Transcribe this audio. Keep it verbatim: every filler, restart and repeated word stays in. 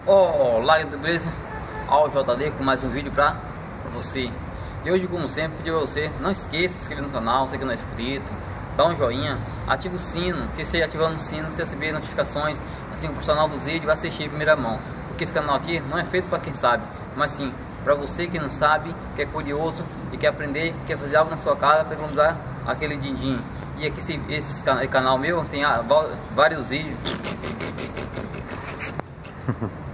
Olá, beleza? Ó, o J D com mais um vídeo pra, pra você. E hoje, como sempre, pedi pra você, não esqueça de se inscrever no canal, você que não é inscrito, dá um joinha, ativa o sino, que você ativando o sino, você receber notificações, assim, por sinal dos vídeos, vai assistir em primeira mão. Porque esse canal aqui não é feito pra quem sabe, mas sim pra você que não sabe, que é curioso e quer aprender, quer fazer algo na sua casa para economizar aquele din-din. E aqui esse, esse canal meu tem vários vídeos.